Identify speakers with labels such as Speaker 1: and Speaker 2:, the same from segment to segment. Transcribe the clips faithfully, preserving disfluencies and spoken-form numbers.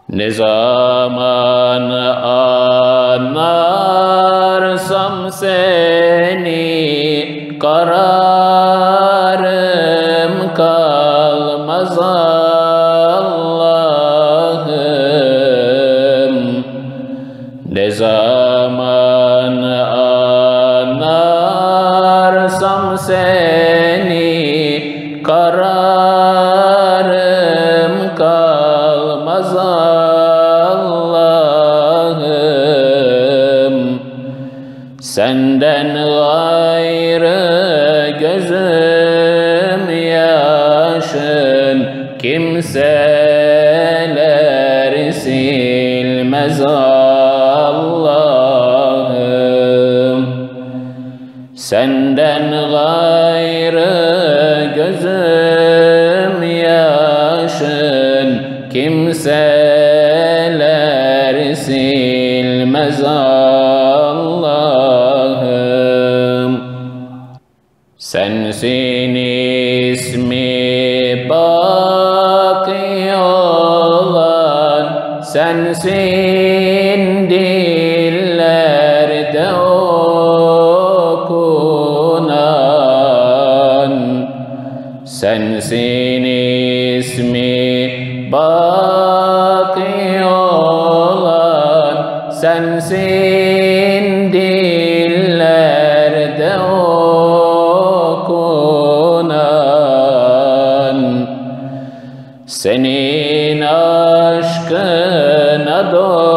Speaker 1: Ne zaman anarsam seni, kararım kalmaz Allah'ım. Ne zaman anarsam seni, kararım kalmaz Allah'ım. Senden gayrı gözüm yaşın kimseler silmez Allah'ım. Senden gayrı gözüm yaşın kimseler silmez Allah'ım. Sensin ismi baki olan, sensin dillerde okunan. Sensin ismi baki olan, sensin dillerde okunan. Senin aşkına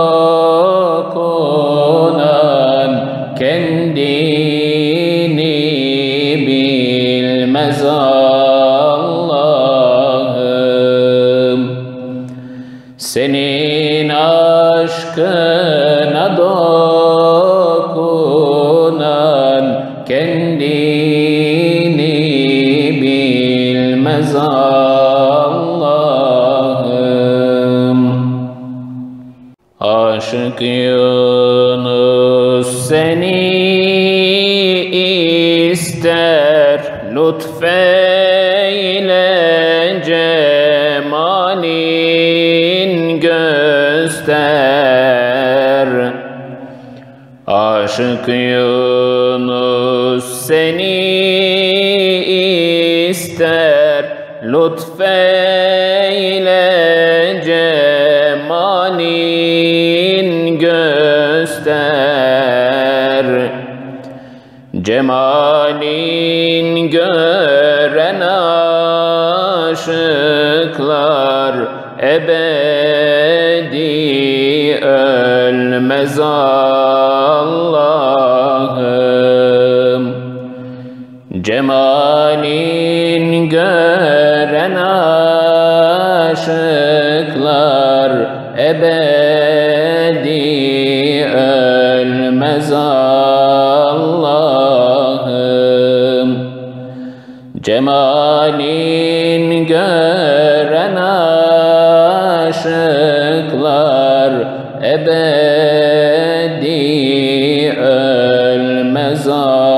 Speaker 1: dokunan kendini bilmez Allah'ım. Senin aşkına dokunan kendini bilmez Allah'ım. Aşık Yunus seni ister, lütfeyle cemalin göster. Aşık Yunus seni ister, lütfeyle cemalin göster. Cemalin gören aşıklar ebedi ölmez Allah'ım. Cemalin gören aşıklar ebedi ölmez Allah'ım. Cemalin gören aşıklar ebedi ölmez Allah'ım.